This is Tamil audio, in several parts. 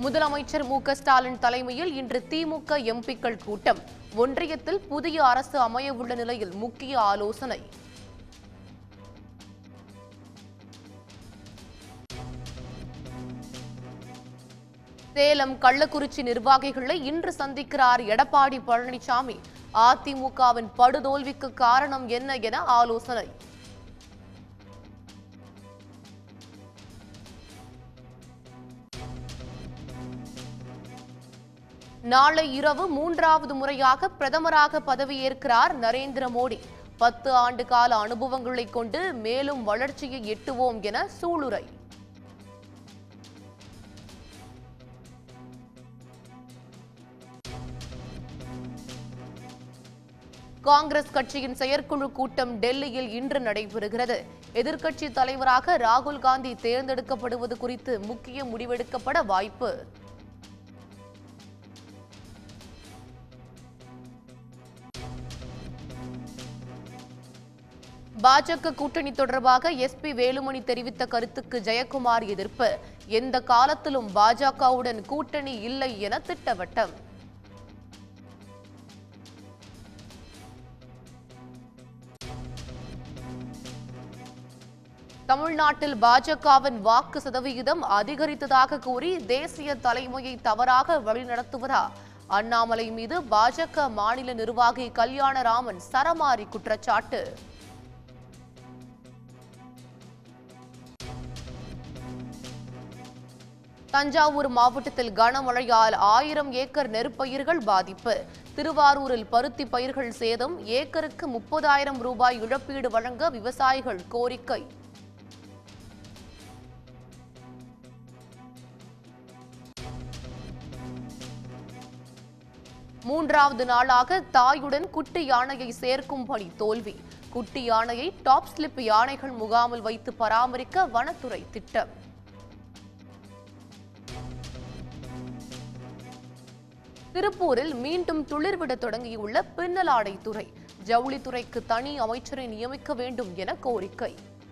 முதலமைச்சர் மு.க.ஸ்டாலின் தலைமையில் இன்று திமுக எம்பிக்கள் கூட்டம். ஒன்றியத்தில் புதிய அரசு அமையவுள்ள நிலையில் முக்கிய ஆலோசனை. சேலம் கள்ளக்குறிச்சி நிர்வாகிகளை இன்று சந்திக்கிறார் எடப்பாடி பழனிசாமி. அதிமுகவின் படுதோல்விக்கு காரணம் என்ன என ஆலோசனை. நாளை இரவு மூன்றாவது முறையாக பிரதமராக பதவியேற்கிறார் நரேந்திர மோடி. 10 ஆண்டு கால அனுபவங்களை கொண்டு மேலும் வளர்ச்சியை எட்டுவோம் என சூளுரை. காங்கிரஸ் கட்சியின் செயற்குழு கூட்டம் டெல்லியில் இன்று நடைபெறுகிறது. எதிர்க்கட்சி தலைவராக ராகுல் காந்தி தேர்ந்தெடுக்கப்படுவது குறித்து முக்கிய முடிவெடுக்கப்பட வாய்ப்பு. பாஜக கூட்டணி தொடர்பாக எஸ்.பி. வேலுமணி தெரிவித்த கருத்துக்கு ஜெயக்குமார் எதிர்ப்பு. எந்த காலத்திலும் பாஜகவுடன் கூட்டணி இல்லை என திட்டவட்டம். தமிழ்நாட்டில் பாஜகவின் வாக்கு சதவிகிதம் அதிகரித்ததாக கூறி தேசிய தலைமையை தவறாக வழிநடத்துவதா? அண்ணாமலை மீது பாஜக மாநில நிர்வாகி கல்யாணராமன் சரமாரி குற்றச்சாட்டு. தஞ்சாவூர் மாவட்டத்தில் கனமழையால் 1000 ஏக்கர் நெற்பயிர்கள் பாதிப்பு. திருவாரூரில் பருத்தி பயிர்கள் சேதம். ஏக்கருக்கு 30,000 ரூபாய் இழப்பீடு வழங்க விவசாயிகள் கோரிக்கை. மூன்றாவது நாளாக தாயுடன் குட்டி யானையை சேர்க்கும் பணி தோல்வி. குட்டி யானையை டாப் ஸ்லிப் யானைகள் முகாமில் வைத்து பராமரிக்க வனத்துறை திட்டம். திருப்பூரில் மீண்டும் துளிர்விட தொடங்கியுள்ள பின்னலாடை துறை. ஜவுளித்துறைக்கு தனி அமைச்சரை நியமிக்க வேண்டும் என கோரிக்கை.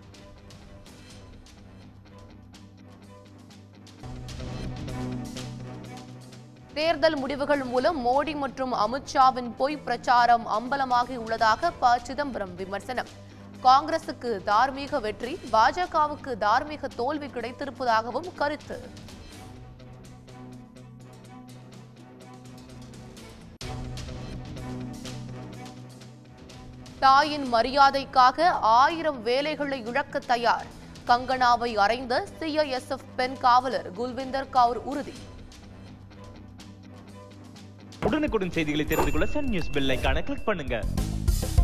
தேர்தல் முடிவுகள் மூலம் மோடி மற்றும் அமித்ஷாவின் பொய் பிரச்சாரம் அம்பலமாகி உள்ளதாக ப. சிதம்பரம் விமர்சனம். காங்கிரசுக்கு தார்மீக வெற்றி, பாஜகவுக்கு தார்மீக தோல்வி கிடைத்திருப்பதாகவும் கருத்து. தாயின் மரியாதைக்காக 1000 வேலைகளை இழக்க தயார். கங்கனாவை அறைந்த சிஐஎஸ்எஃப் பெண் காவலர் குல்விந்தர் கவுர் உறுதி. உடனுக்குடன் செய்திகளை தெரிந்து கொள்ள சன் நியூஸ் பெல் ஐகானை கிளிக் பண்ணுங்க.